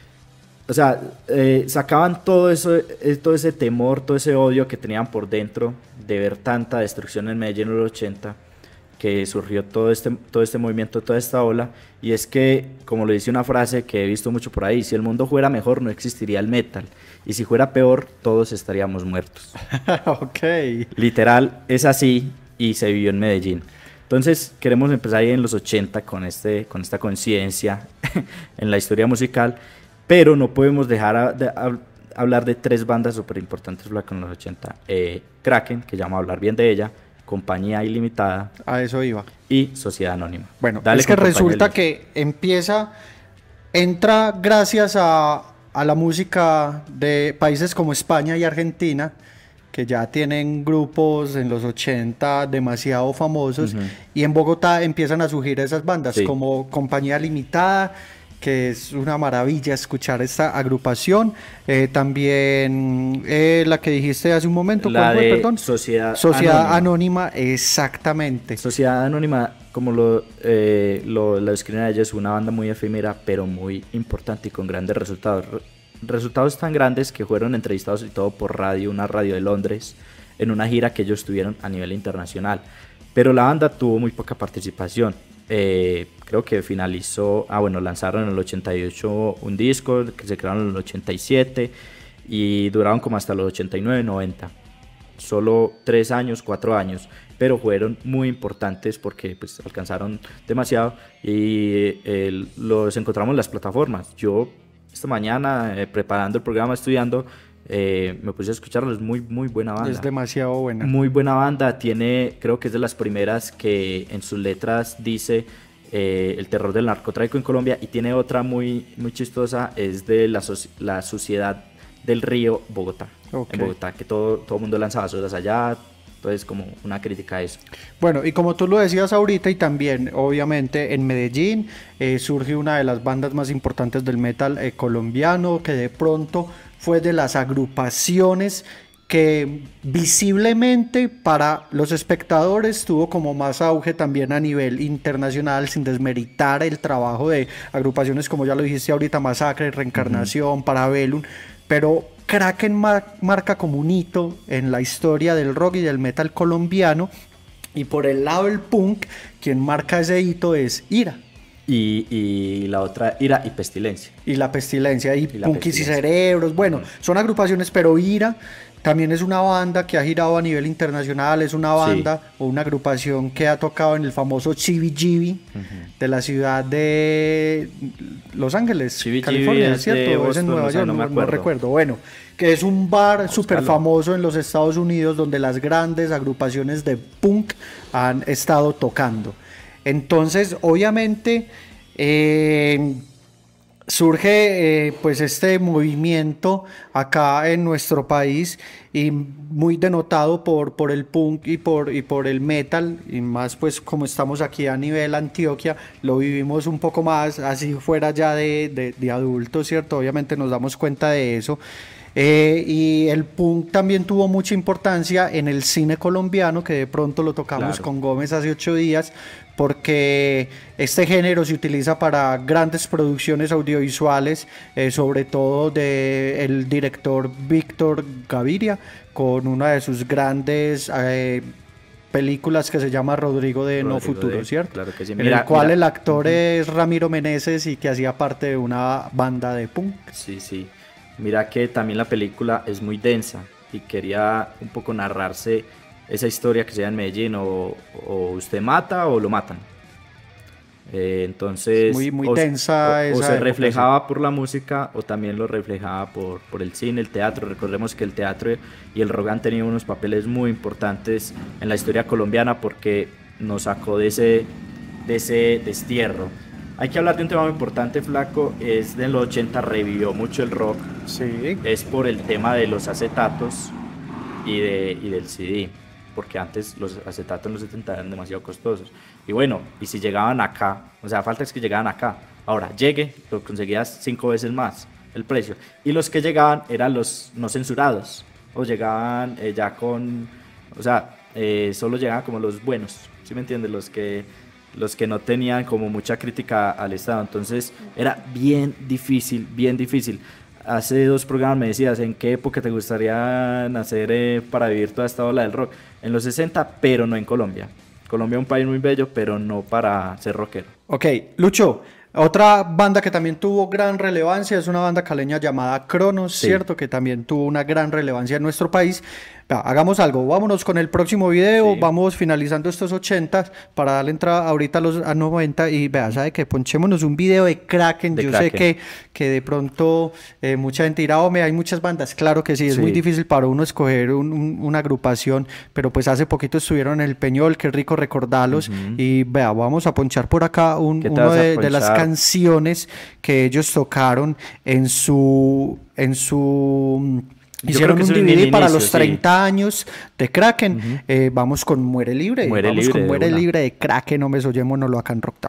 Speaker 2: O sea, eh, sacaban todo eso, eh, todo ese temor, todo ese odio que tenían por dentro de ver tanta destrucción en Medellín en los ochenta, que que surgió todo este, todo este movimiento, toda esta ola, y es que, como lo dice una frase que he visto mucho por ahí, si el mundo fuera mejor no existiría el metal, y si fuera peor todos estaríamos muertos.
Speaker 1: Ok.
Speaker 2: Literal, es así, y se vivió en Medellín. Entonces queremos empezar ahí en los ochenta con, este, con esta conciencia en la historia musical, pero no podemos dejar a, de, a, hablar de tres bandas súper importantes en los ochenta. Eh, Kraken, que ya vamos a hablar bien de ella, Compañía Ilimitada.
Speaker 1: A eso iba.
Speaker 2: Y Sociedad Anónima.
Speaker 1: Bueno, Dale es que resulta que empieza, entra gracias a, a la música de países como España y Argentina, que ya tienen grupos en los ochenta demasiado famosos, uh-huh. y en Bogotá empiezan a surgir esas bandas, sí. como Compañía Limitada, que es una maravilla escuchar esta agrupación. Eh, también eh, la que dijiste hace un momento,
Speaker 2: la
Speaker 1: ¿cuál fue,
Speaker 2: de
Speaker 1: perdón?
Speaker 2: Sociedad,
Speaker 1: Sociedad
Speaker 2: Anónima.
Speaker 1: Anónima, exactamente.
Speaker 2: Sociedad Anónima, como lo, eh, lo, lo describen a ellos, una banda muy efímera, pero muy importante y con grandes resultados. Resultados tan grandes que fueron entrevistados y todo por radio, una radio de Londres, en una gira que ellos tuvieron a nivel internacional. Pero la banda tuvo muy poca participación. Eh, creo que finalizó, ah bueno, lanzaron en el ochenta y ocho un disco que se crearon en el ochenta y siete y duraron como hasta los ochenta y nueve, noventa. Solo tres años, cuatro años, pero fueron muy importantes porque pues alcanzaron demasiado y eh, los encontramos en las plataformas. Yo esta mañana eh, preparando el programa, estudiando, eh, me puse a escucharlo, es muy muy buena banda.
Speaker 1: Es demasiado buena.
Speaker 2: Muy buena banda, tiene, creo que es de las primeras que en sus letras dice eh, el terror del narcotráfico en Colombia, y tiene otra muy, muy chistosa, es de la, so- la suciedad del río Bogotá, okay. en Bogotá, que todo todo mundo lanza basuras allá. Entonces, como una crítica a eso.
Speaker 1: Bueno, y como tú lo decías ahorita, y también obviamente en Medellín eh, surge una de las bandas más importantes del metal eh, colombiano, que de pronto fue de las agrupaciones que visiblemente para los espectadores tuvo como más auge también a nivel internacional, sin desmeritar el trabajo de agrupaciones como ya lo dijiste ahorita, Masacre, Reencarnación, uh-huh. Parabellum, pero Kraken mar- marca como un hito en la historia del rock y del metal colombiano, y por el lado del punk, quien marca ese hito es Ira.
Speaker 2: Y, y la otra, Ira y Pestilencia.
Speaker 1: Y la Pestilencia, y, y Punkis y Cerebros, bueno, uh-huh. son agrupaciones, pero Ira también es una banda que ha girado a nivel internacional, es una banda sí. o una agrupación que ha tocado en el famoso C B G B uh-huh. de la ciudad de Los Ángeles, C B G B California, es ¿cierto? De Boston, es en Nueva York, no, no, no recuerdo. Bueno, que es un bar súper famoso en los Estados Unidos donde las grandes agrupaciones de punk han estado tocando. Entonces, obviamente, eh, surge eh, pues este movimiento acá en nuestro país, y muy denotado por, por el punk y por, y por el metal, y más pues como estamos aquí a nivel Antioquia, lo vivimos un poco más, así fuera ya de, de, de adultos, ¿cierto? Obviamente nos damos cuenta de eso. Eh, y el punk también tuvo mucha importancia en el cine colombiano, que de pronto lo tocamos claro. con Gómez hace ocho días, porque este género se utiliza para grandes producciones audiovisuales, eh, sobre todo del director Víctor Gaviria, con una de sus grandes eh, películas que se llama Rodrigo de Rodrigo No Futuro, de, ¿cierto? Claro que sí. Mira, en el cual mira. el actor uh-huh. es Ramiro Meneses, y que hacía parte de una banda de punk.
Speaker 2: Sí, sí. Mira que también la película es muy densa y quería un poco narrarse esa historia que se da en Medellín, o, o usted mata o lo matan. Eh, entonces,
Speaker 1: muy, muy
Speaker 2: o,
Speaker 1: densa
Speaker 2: o,
Speaker 1: esa
Speaker 2: o se
Speaker 1: época,
Speaker 2: reflejaba
Speaker 1: sí.
Speaker 2: por la música, o también lo reflejaba por, por el cine, el teatro. Recordemos que el teatro y el rock han tenido unos papeles muy importantes en la historia colombiana, porque nos sacó de ese, de ese destierro. Hay que hablar de un tema muy importante, Flaco, es de los ochenta, revivió mucho el rock.
Speaker 1: Sí.
Speaker 2: Es por el tema de los acetatos y, de, y del C D, porque antes los acetatos en los setenta eran demasiado costosos. Y bueno, y si llegaban acá, o sea, falta es que llegaban acá. Ahora, llegue, lo conseguías cinco veces más el precio. Y los que llegaban eran los no censurados, o llegaban eh, ya con, o sea, eh, solo llegaban como los buenos, ¿sí me entiendes? Los que... los que no tenían como mucha crítica al Estado. Entonces era bien difícil, bien difícil. Hace dos programas me decías, ¿en qué época te gustaría nacer eh, para vivir toda esta ola del rock? En los sesenta, pero no en Colombia. Colombia es un país muy bello, pero no para ser rockero.
Speaker 1: Ok, Lucho, otra banda que también tuvo gran relevancia es una banda caleña llamada Cronos, sí. ¿Cierto? Que también tuvo una gran relevancia en nuestro país. Vea, hagamos algo, vámonos con el próximo video, sí. Vamos finalizando estos ochenta para darle entrada ahorita a los a noventa y vea, ¿sabe qué? Ponchémonos un video de Kraken. De Yo Kraken. sé que, que de pronto eh, mucha gente dirá, oh, me hay muchas bandas, claro que sí, es sí. muy difícil para uno escoger un, un, una agrupación, pero pues hace poquito estuvieron en el Peñol, qué rico recordarlos, uh-huh. y vea, vamos a ponchar por acá un, uno de, de las canciones que ellos tocaron en su... En su Hicieron un D V D inicio, para los treinta sí. años de Kraken. Uh-huh. eh, vamos con Muere Libre.
Speaker 2: Muere
Speaker 1: vamos
Speaker 2: libre
Speaker 1: con Muere
Speaker 2: de
Speaker 1: Libre de Kraken. No me soyémonoslo acá en Rocktown.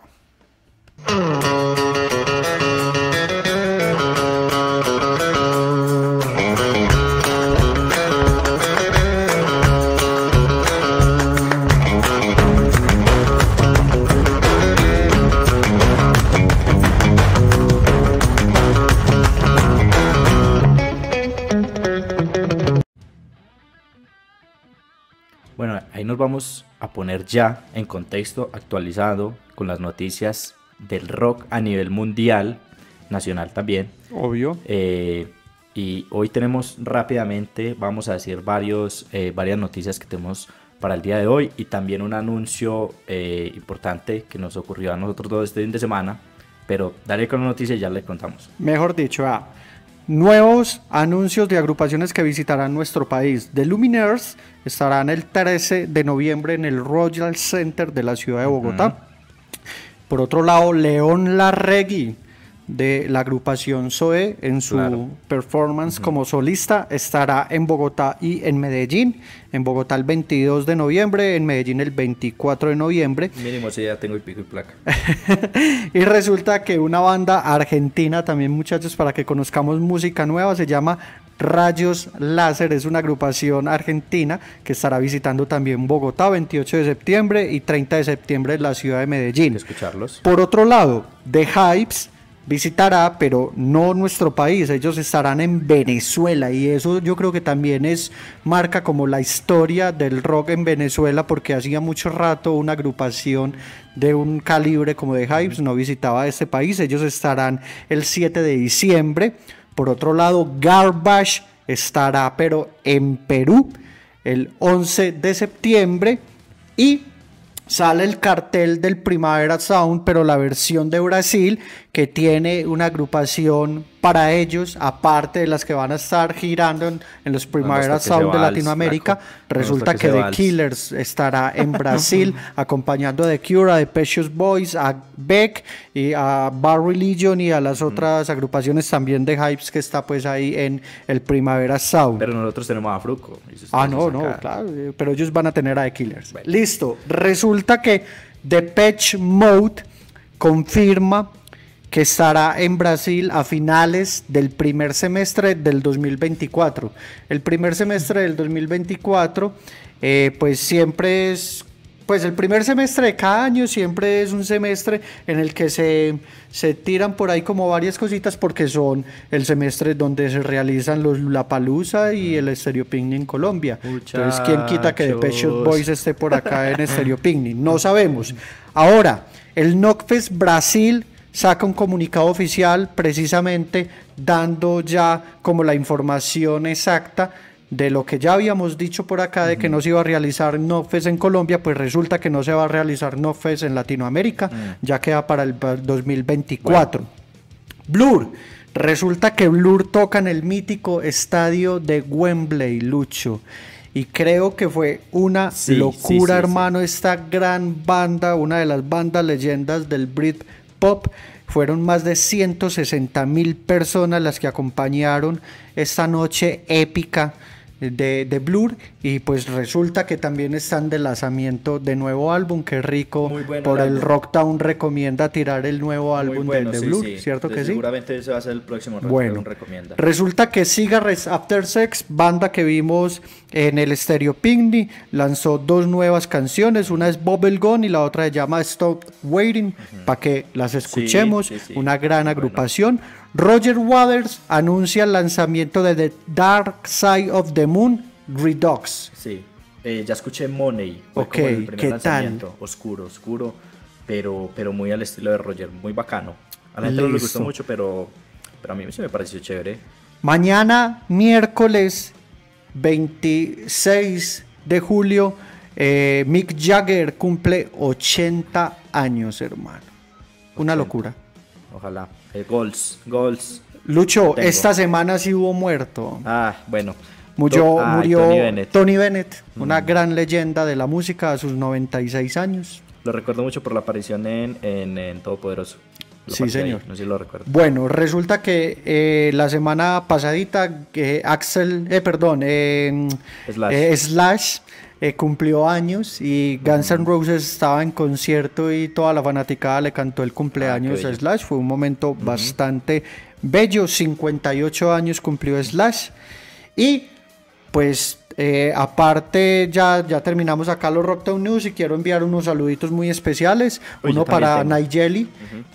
Speaker 2: Bueno, ahí nos vamos a poner ya en contexto actualizado con las noticias del rock a nivel mundial, nacional también.
Speaker 1: Obvio.
Speaker 2: Eh, y hoy tenemos rápidamente, vamos a decir varios, eh, varias noticias que tenemos para el día de hoy y también un anuncio eh, importante que nos ocurrió a nosotros dos este fin de semana. Pero daré con la noticia y ya le contamos.
Speaker 1: Mejor dicho, ah, nuevos anuncios de agrupaciones que visitarán nuestro país. The Lumineers estarán el trece de noviembre en el Royal Center de la ciudad de Bogotá. Uh-huh. Por otro lado, León Larregui, de la agrupación Zoé, en su claro. performance uh-huh. como solista, estará en Bogotá y en Medellín. En Bogotá el veintidós de noviembre, en Medellín el veinticuatro de noviembre.
Speaker 2: Mínimo si ya tengo el pico y placa.
Speaker 1: Y resulta que una banda argentina, también muchachos, para que conozcamos música nueva, se llama Rayos Láser. Es una agrupación argentina que estará visitando también Bogotá veintiocho de septiembre y treinta de septiembre en la ciudad de Medellín.
Speaker 2: Escucharlos.
Speaker 1: Por otro lado, The Hypes visitará, pero no nuestro país, ellos estarán en Venezuela y eso yo creo que también es marca como la historia del rock en Venezuela, porque hacía mucho rato una agrupación de un calibre como The Hypes no visitaba este país. Ellos estarán el siete de diciembre. Por otro lado, Garbage estará pero en Perú el once de septiembre y sale el cartel del Primavera Sound, pero la versión de Brasil, que tiene una agrupación para ellos, aparte de las que van a estar girando en, en los Primavera Sound de Latinoamérica. Vals, resulta que, que The Vals. Killers estará en Brasil acompañando a The Cure, a The Precious Boys, a Beck y a Bad Religion y a las otras mm. agrupaciones también de Hypes que está pues ahí en el Primavera Sound.
Speaker 2: Pero nosotros tenemos a Fruco.
Speaker 1: Ah, no, no, claro, pero ellos van a tener a The Killers. Bueno. Listo, resulta que Depeche Mode confirma que estará en Brasil a finales del primer semestre del dos mil veinticuatro. El primer semestre del dos mil veinticuatro, eh, pues siempre es, pues el primer semestre de cada año siempre es un semestre en el que se, se tiran por ahí como varias cositas, porque son el semestre donde se realizan los Lollapalooza y el Stereo Picnic en Colombia. Muchachos. Entonces, ¿quién quita que Depeche Boys esté por acá en Stereo Picnic? No sabemos. Ahora, el Knockfest Brasil saca un comunicado oficial precisamente dando ya como la información exacta de lo que ya habíamos dicho por acá, de uh-huh. que no se iba a realizar Knockfest en Colombia. Pues resulta que no se va a realizar Knockfest en Latinoamérica, uh-huh. ya queda para el dos mil veinticuatro. Bueno. Blur, resulta que Blur toca en el mítico estadio de Wembley, Lucho. Y creo que fue una sí, locura, sí, sí, hermano, sí. Esta gran banda, una de las bandas leyendas del Britpop. Fueron más de ciento sesenta mil personas las que acompañaron esta noche épica de, de Blur, y pues resulta que también están de lanzamiento de nuevo álbum. Qué rico, por el, el Rocktown recomienda tirar el nuevo álbum bueno, de, de sí, Blur, sí. ¿Cierto de que
Speaker 2: seguramente
Speaker 1: sí?
Speaker 2: Ese va a ser el próximo
Speaker 1: bueno,
Speaker 2: recomienda.
Speaker 1: Resulta que Cigarettes After Sex, banda que vimos en el Stereo Picnic, lanzó dos nuevas canciones, una es Bubblegum y la otra se llama Stop Waiting, uh-huh. para que las escuchemos, sí, sí, sí. Una gran agrupación. Bueno. Roger Waters anuncia el lanzamiento de The Dark Side of the Moon Redux.
Speaker 2: Sí, Eh, ya escuché Money, fue
Speaker 1: Ok,
Speaker 2: como el primer
Speaker 1: ¿qué
Speaker 2: lanzamiento.
Speaker 1: tal?
Speaker 2: Oscuro, oscuro, pero, pero muy al estilo de Roger, muy bacano. A la gente no le gustó
Speaker 1: Listo.
Speaker 2: mucho, pero, pero a mí sí me pareció chévere.
Speaker 1: Mañana, miércoles veintiséis de julio, eh, Mick Jagger cumple ochenta años, hermano. Una
Speaker 2: ochenta.
Speaker 1: locura.
Speaker 2: Ojalá. Eh, goals, goals.
Speaker 1: Lucho,
Speaker 2: Tengo.
Speaker 1: esta semana sí hubo muerto.
Speaker 2: Ah, bueno.
Speaker 1: Murió,
Speaker 2: To- ay,
Speaker 1: murió
Speaker 2: Tony Bennett.
Speaker 1: Tony Bennett, una
Speaker 2: Mm.
Speaker 1: gran leyenda de la música a sus noventa y seis años.
Speaker 2: Lo recuerdo mucho por la aparición en, en, en Todopoderoso. Lo
Speaker 1: Sí,
Speaker 2: partí ahí,
Speaker 1: señor.
Speaker 2: no sé si lo recuerdo.
Speaker 1: Bueno, resulta que eh, la semana pasadita eh, Axel, eh, perdón, eh,
Speaker 2: Slash.
Speaker 1: eh, Slash eh, cumplió años y Guns N' Roses estaba en concierto y toda la fanaticada le cantó el cumpleaños
Speaker 2: Ah, qué
Speaker 1: a
Speaker 2: bello.
Speaker 1: Slash. Fue un momento bastante bello. cincuenta y ocho años cumplió Slash y pues eh, aparte ya, ya terminamos acá los Rocktown News y quiero enviar unos saluditos muy especiales.
Speaker 2: Uy, yo
Speaker 1: Uno
Speaker 2: también
Speaker 1: para
Speaker 2: tengo.
Speaker 1: Nigeli,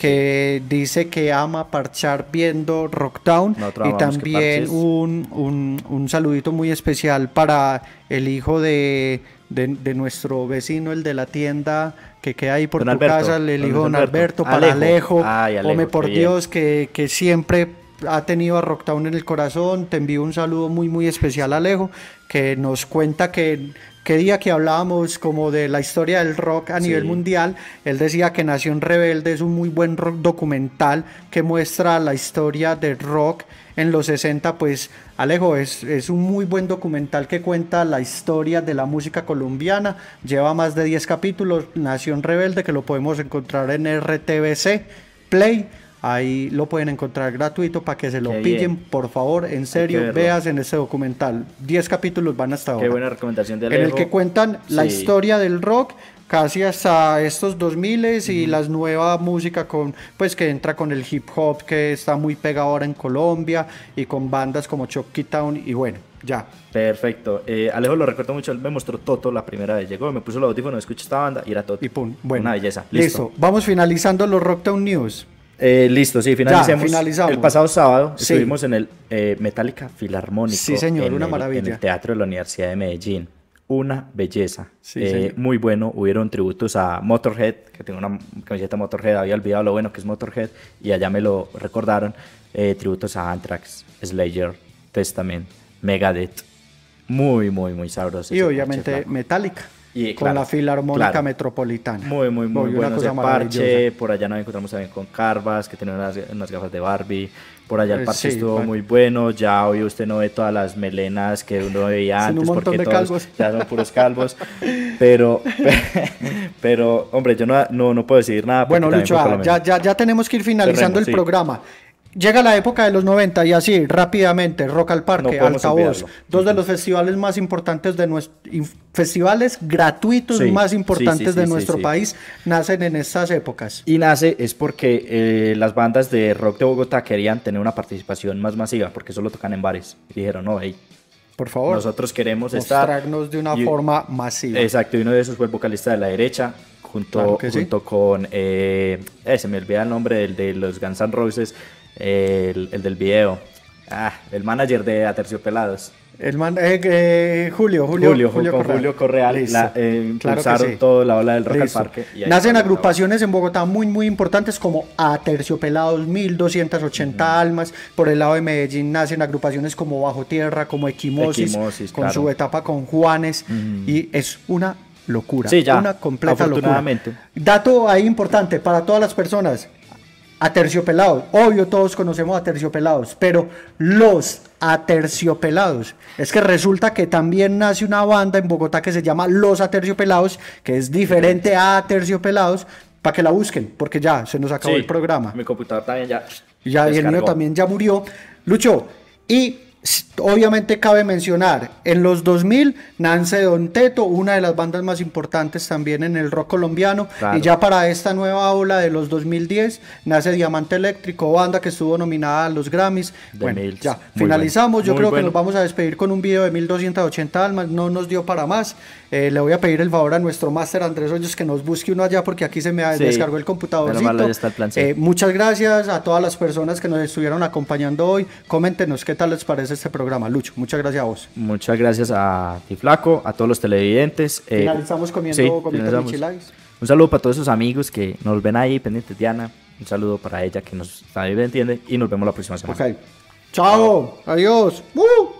Speaker 1: que dice que ama parchar viendo Rocktown.
Speaker 2: Nosotros
Speaker 1: Y
Speaker 2: amamos que
Speaker 1: también
Speaker 2: parches.
Speaker 1: un, un, un saludito muy especial para el hijo de, de, de nuestro vecino, el de la tienda que queda ahí por
Speaker 2: Don
Speaker 1: tu
Speaker 2: Alberto,
Speaker 1: casa, el
Speaker 2: don
Speaker 1: hijo de
Speaker 2: Luis
Speaker 1: Don
Speaker 2: Alberto.
Speaker 1: Alberto, para
Speaker 2: Alejo.
Speaker 1: Alejo.
Speaker 2: Ay, Alejo,
Speaker 1: Hombre,
Speaker 2: qué
Speaker 1: por
Speaker 2: bien.
Speaker 1: Dios, que, que siempre ha tenido a Rocktown en el corazón. Te envío un saludo muy muy especial a Alejo, que nos cuenta que qué día que hablábamos como de la historia del rock a
Speaker 2: Sí.
Speaker 1: nivel mundial, él decía que Nación Rebelde es un muy buen rock documental que muestra la historia del rock en los sesenta. Pues Alejo, es, es un muy buen documental que cuenta la historia de la música colombiana, lleva más de diez capítulos, Nación Rebelde, que lo podemos encontrar en R T V C Play. Ahí lo pueden encontrar gratuito para que se lo
Speaker 2: Qué
Speaker 1: pillen,
Speaker 2: bien.
Speaker 1: por favor, en serio,
Speaker 2: verlo.
Speaker 1: veas en ese documental. diez capítulos van hasta ahora.
Speaker 2: Qué buena recomendación de
Speaker 1: En
Speaker 2: Alejo.
Speaker 1: el que cuentan la
Speaker 2: Sí.
Speaker 1: historia del rock casi hasta estos dos mil y la nueva música con pues que entra con el hip hop que está muy pegado ahora en Colombia y con bandas como Chucky Town y bueno, ya.
Speaker 2: Perfecto. Eh, Alejo lo recuerdo mucho, él me mostró Toto la primera vez. Llegó, me puso el audífono, escuché esta banda y era Toto.
Speaker 1: Y pum, bueno.
Speaker 2: Una belleza.
Speaker 1: Listo.
Speaker 2: Listo.
Speaker 1: Vamos finalizando los Rocktown News.
Speaker 2: Eh, listo, sí, finalicemos.
Speaker 1: finalizamos.
Speaker 2: El pasado sábado
Speaker 1: Sí.
Speaker 2: estuvimos en el eh, Metallica Filarmónico.
Speaker 1: Sí, señor,
Speaker 2: en
Speaker 1: una
Speaker 2: el-
Speaker 1: maravilla.
Speaker 2: En el Teatro de la Universidad de Medellín. Una belleza.
Speaker 1: Sí,
Speaker 2: Eh,
Speaker 1: señor.
Speaker 2: muy bueno. Hubieron tributos a Motorhead, que tengo una camiseta Motorhead, había olvidado lo bueno que es Motorhead, y allá me lo recordaron. Eh, tributos a Anthrax, Slayer, Testament, Megadeth. Muy, muy, muy sabroso.
Speaker 1: Y
Speaker 2: ese
Speaker 1: obviamente
Speaker 2: parche, flaco.
Speaker 1: Metallica.
Speaker 2: Y,
Speaker 1: con
Speaker 2: claro,
Speaker 1: la Filarmónica
Speaker 2: claro.
Speaker 1: Metropolitana.
Speaker 2: Muy, muy, muy
Speaker 1: Uy, una
Speaker 2: bueno ese
Speaker 1: cosa
Speaker 2: parche.
Speaker 1: maravillosa.
Speaker 2: Por allá nos encontramos también con Carvas, que tenía unas, unas gafas de Barbie. Por allá el
Speaker 1: Eh,
Speaker 2: parche
Speaker 1: sí,
Speaker 2: estuvo
Speaker 1: bueno.
Speaker 2: muy bueno. Ya hoy usted no ve todas las melenas que uno veía
Speaker 1: Son un
Speaker 2: antes,
Speaker 1: montón
Speaker 2: porque
Speaker 1: de
Speaker 2: todos
Speaker 1: calvos.
Speaker 2: ya son puros calvos. Pero, pero hombre, yo no, no, no puedo decir nada. porque
Speaker 1: Bueno,
Speaker 2: también
Speaker 1: Lucho,
Speaker 2: fue
Speaker 1: ah,
Speaker 2: colombiano.
Speaker 1: ya, ya, ya tenemos que ir finalizando
Speaker 2: Cerremos,
Speaker 1: el
Speaker 2: sí.
Speaker 1: programa. Llega la época de los noventa y así, rápidamente, Rock al
Speaker 2: No
Speaker 1: Parque,
Speaker 2: podemos
Speaker 1: Altavoz,
Speaker 2: olvidarlo.
Speaker 1: dos de los festivales más importantes de nuestro, festivales gratuitos
Speaker 2: Sí,
Speaker 1: más
Speaker 2: sí,
Speaker 1: importantes
Speaker 2: sí, sí,
Speaker 1: de
Speaker 2: sí,
Speaker 1: nuestro
Speaker 2: sí.
Speaker 1: país, nacen en estas épocas.
Speaker 2: Y nace es porque eh, las bandas de rock de Bogotá querían tener una participación más masiva, porque solo tocan en bares. Y dijeron, no, hey,
Speaker 1: Por favor,
Speaker 2: nosotros queremos estar...
Speaker 1: mostrarnos de una
Speaker 2: Y-
Speaker 1: forma masiva.
Speaker 2: Exacto, y uno de esos fue el vocalista de La Derecha, junto,
Speaker 1: Claro que sí.
Speaker 2: junto con, eh, eh, se me olvida el nombre del de los Guns N' Roses, eh, el, el del video, ah, el manager de Aterciopelados.
Speaker 1: El man, eh, eh, Julio, Julio,
Speaker 2: Julio,
Speaker 1: Julio
Speaker 2: con
Speaker 1: Correal.
Speaker 2: Julio Correal,
Speaker 1: Listo.
Speaker 2: la, eh,
Speaker 1: Claro que
Speaker 2: impulsaron
Speaker 1: sí.
Speaker 2: toda la ola del rock
Speaker 1: Listo.
Speaker 2: al parque. y ahí
Speaker 1: Nacen
Speaker 2: fue
Speaker 1: agrupaciones en Bogotá muy muy importantes como Aterciopelados, mil doscientas ochenta almas. Por el lado de Medellín nacen agrupaciones como Bajo Tierra, como Equimosis,
Speaker 2: Equimosis,
Speaker 1: con
Speaker 2: claro.
Speaker 1: su etapa con Juanes. Y es una locura,
Speaker 2: Sí, ya,
Speaker 1: una completa locura.
Speaker 2: afortunadamente.
Speaker 1: Dato ahí importante para todas las personas. Aterciopelados, obvio todos conocemos a Aterciopelados, pero los Aterciopelados, es que resulta que también nace una banda en Bogotá que se llama Los Aterciopelados, que es diferente a Aterciopelados, para que la busquen, porque ya se nos acabó
Speaker 2: Sí,
Speaker 1: el programa.
Speaker 2: Mi computador también ya.
Speaker 1: Ya, y el mío
Speaker 2: descargó.
Speaker 1: también ya murió. Lucho, y s- obviamente cabe mencionar, en los dos mil nace Don Teto, una de las bandas más importantes también en el rock colombiano,
Speaker 2: Claro.
Speaker 1: y ya para esta nueva ola de los dos mil diez nace Diamante Eléctrico, banda que estuvo nominada a los Grammys.
Speaker 2: The
Speaker 1: Bueno,
Speaker 2: Mills.
Speaker 1: ya,
Speaker 2: Muy
Speaker 1: finalizamos,
Speaker 2: bueno.
Speaker 1: yo
Speaker 2: Muy
Speaker 1: creo
Speaker 2: bueno.
Speaker 1: que nos vamos a despedir con un video de mil doscientas ochenta almas, no nos dio para más. Eh, le voy a pedir el favor a nuestro máster Andrés Hoyos que nos busque uno allá porque aquí se me
Speaker 2: Sí.
Speaker 1: descargó el computadorcito.
Speaker 2: Menos mal, ya está el plan C.
Speaker 1: Eh, Muchas gracias a todas las personas que nos estuvieron acompañando hoy. Coméntenos qué tal les parece este programa. Lucho, muchas gracias a vos.
Speaker 2: Muchas gracias a ti, Flaco, a todos los televidentes.
Speaker 1: Finalizamos eh, comiendo
Speaker 2: sí,
Speaker 1: gomitas Micheladas.
Speaker 2: Un saludo para todos esos amigos que nos ven ahí pendientes. Diana, un saludo para ella que nos también entiende y nos vemos la próxima semana.
Speaker 1: Ok. Chao. Adiós. ¡Uh!